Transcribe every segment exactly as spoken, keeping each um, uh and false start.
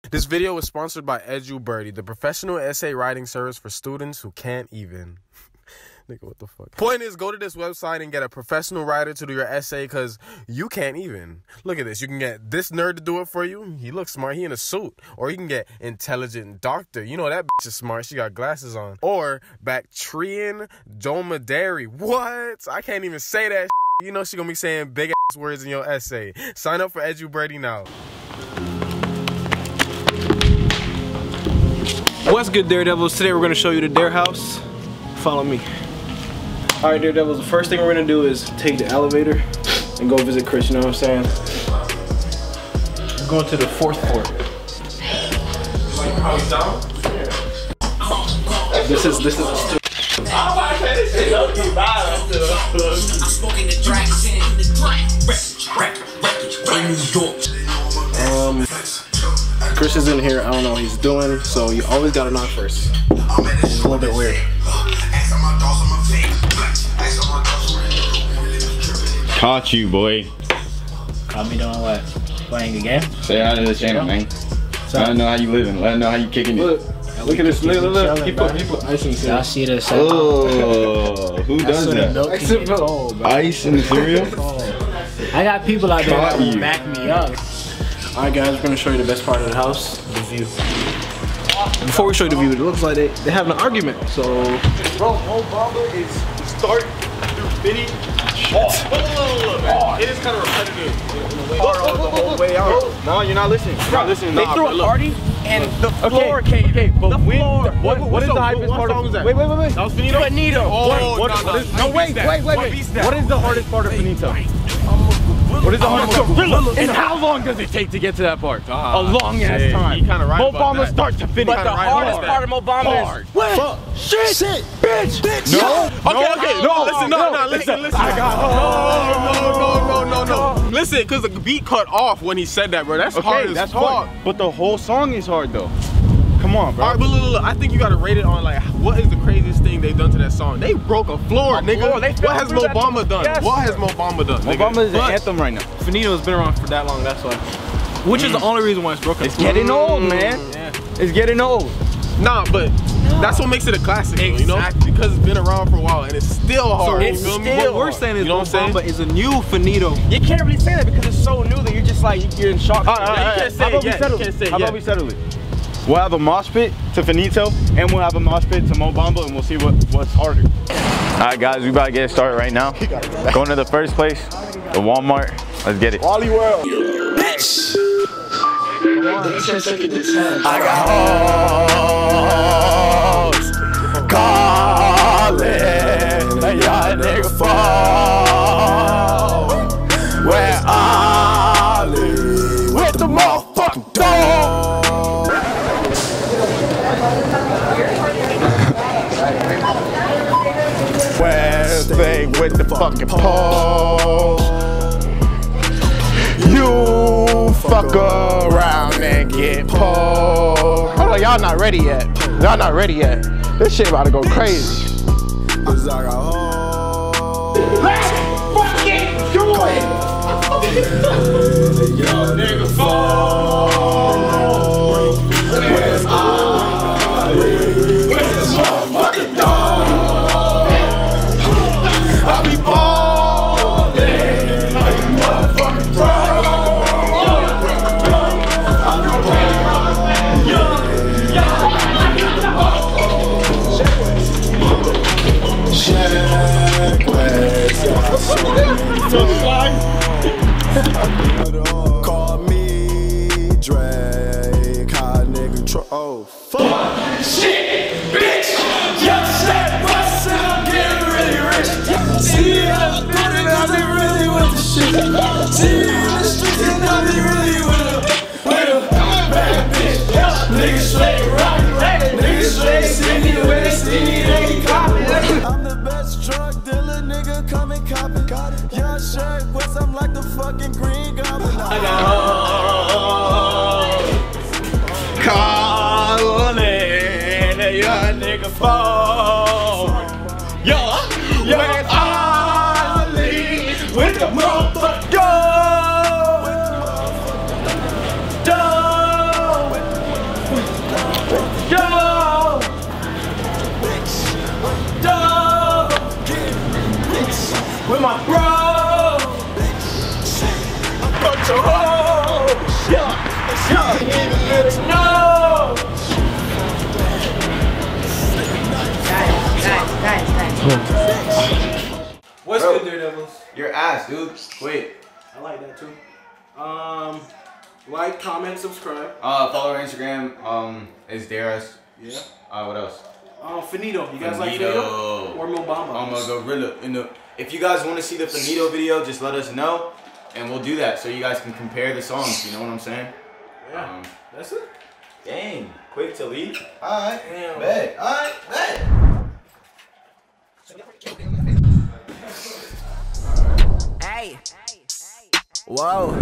This video was sponsored by EduBirdie, the professional essay writing service for students who can't even. Nigga, what the fuck? Point is, go to this website and get a professional writer to do your essay because you can't even. Look at this. You can get this nerd to do it for you. He looks smart. He in a suit. Or you can get intelligent doctor. You know that bitch is smart. She got glasses on. Or Bactrian Dromedary. What? I can't even say that shit. You know she gonna be saying big ass words in your essay. Sign up for EduBirdie now. What's good, Daredevils? Today we're gonna show you the Dare house. Follow me. All right, Daredevils, the first thing we're gonna do is take the elevator and go visit Chris, you know what I'm saying? We're going to the fourth floor. This is, this is a stu- Um, Chris is in here, I don't know what he's doing, so you always gotta knock first. It's a little bit weird. Caught you, boy. Caught me doing what? Playing the game? Say hi to the channel, man. Let them know how you living. Let them know how you kicking it. Look, look at this. Look, look, look. He put, he put ice in the cereal. Y'all see this? Oh, who does that? Ice in the milk. Ice in the cereal? I got people out there that will back me up. Alright guys, we're gonna show you the best part of the house, the view. Before we show you the view, it looks like they, they have an argument, so... Bro, Mo Bamba is start through finish. Oh, oh, it is kind of repetitive in a way. Oh, the whole way out. No, you're not listening. You're not listening. They Nah, threw bro, a party and the floor okay, came. Okay, but the when? Floor. What, what, what is the hypest part of that? Wait, wait, wait, wait. That was Finito? Finito. Oh, what, no, what, no, what is, no, no, wait, wait, wait, wait, wait. What is the hardest part of Finito? What is the hardest part? And how long does it take to get to that part? Ah, a long ass shit, time. he kinda right Mo about Bamba that. start to finish. But the right hardest about part of Mo Bamba Hard. is What? Fuck. Shit. Shit. Bitch. Bitch. No. Okay, okay, no, listen, no, no, listen, listen. I got no, no, no, no, no, no. Listen, because the beat cut off when he said that, bro. That's Okay, hard as that's fuck. hard. But the whole song is hard, though. Come on, bro. All right, but look, look, look, I think you gotta rate it on like what is the craziest thing they've done to that song. They broke a floor, nigga. floor, they fell what has through Mo that- Bamba done? Yes. What has Mo Bamba done? Mo nigga? Bamba is the But- anthem right now. Finito's been around for that long, that's why. Which is the only reason why it's broken. It's getting old, man. Yeah. It's getting old. Nah, but that's what makes it a classic, though, you know? Exactly. Because it's been around for a while and it's still hard. So you feel me? what we're saying is you know Mo what I'm Bamba saying? is a new Finito. You can't really say that because it's so new that you're just like you're in shock. All right, all right, you all right. can't say How it about we yet, settle you it? can't say it How yet. about we settle it? We'll have a mosh pit to Finito, and we'll have a mosh pit to Mo Bamba, and we'll see what, what's harder. All right, guys, we about to get started right now. Going to the first place, the Walmart. Let's get it. Wally World. Bitch. I got hoes calling a young nigga phone. Where Ollie with the motherfucking dog. Where's they with the fucking pole? You fuck around and get pulled. Hold on, y'all not ready yet. Y'all not ready yet. This shit about to go crazy. Let's fucking do it! Young nigga fall. Where's Ollie? Where's this motherfucking dog? I be ballin' like a motherfucking pro. Sheck Wes. Call me Drake, hot nigga. Oh, fuck. Shit, bitch. Young Sheck Wes, I'm getting really rich. See, I'm running, I be really with the shit. See, in the streets, and I be really with a, with a bad bitch. Niggas straight rockin', niggas straight singing, when they see me, they can copy. I'm the best drug dealer, nigga, come and cop it. Young Sheck Wes, I'm like the fucking Green Goblin. I got hoes calling a young nigga phone. Yo, where's Ollie with the motherfucking dough? Dough. No! What's Bro, good, Daredevils? Your ass, dude. Wait. I like that too. Um, like, comment, subscribe. Uh, follow our Instagram. Um, is DareUs. Yeah. Uh, what else? Um, Fanito. You guys like Fanito. Fanito? Or Mo Bamba? I'm a gorilla. In the, if you guys want to see the Fanito video, just let us know, and we'll do that so you guys can compare the songs. You know what I'm saying? Yeah. Um, That's it. Dang. Quick to leave. All right. Damn. Bet. All right. Bet. Hey. Whoa.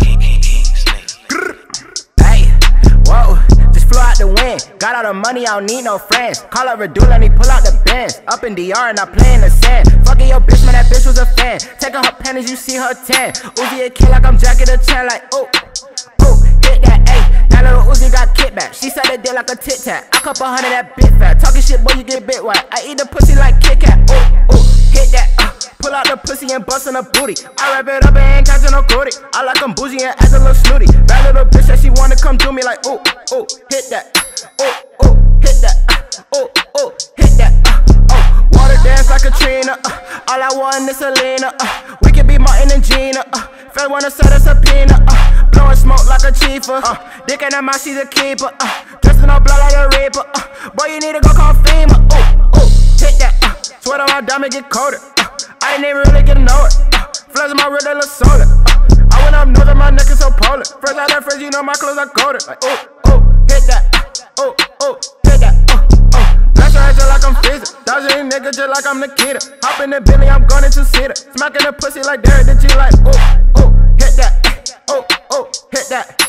Hey. Whoa. Just flew out the wind. Got all the money, I don't need no friends. Call up Radul and he pull out the Benz. Up in D R and I play in the sand. Fucking your bitch, man, that bitch was a fan. Taking her panties, you see her tan. Uzi a kid like I'm Jackie the Chan, like, oh. Oh, hit that, ayy. That little Uzi got kickback. She said it did like a tit tat. I cup a hundred that bit fat. Talking shit, boy, you get bit white. I eat the pussy like Kit Kat. Oh, oh, hit that. Uh. Pull out the pussy and bust in the booty. I wrap it up and ain't catching no cootie. I like them bougie and act a little snooty. Bad little bitch that she wanna come do me like, oh, oh, hit that. Oh, oh, hit that. Oh, oh, hit that. Oh, water dance like Katrina. Uh, all I want is Selena. Uh, we can be Martin and Gina. Uh, Fed wanna set a subpoena. Uh, blowing smoke like a chiefer. Uh, dick in her mouth, she's a keeper. Uh, dressing all blood like a reaper. Uh, boy, you need to go call FEMA. Oh, oh, hit that. Uh, sweat on my diamond get colder. Uh, I didn't even really get to know it. Uh, Flash in my wrist, they look solid. Uh, I went up north and my neck is so polar. First out that first, you know my clothes are colder. Like, oh, oh, hit that. Uh, oh, oh, hit that. Uh, oh, blast her ass just like I'm Freezer. Dodging nigga just like I'm Nikita. Hop in the Billy, I'm going to see her. Smacking the pussy like Derek the G, like, oh, oh, hit that. Oh, oh, hit that.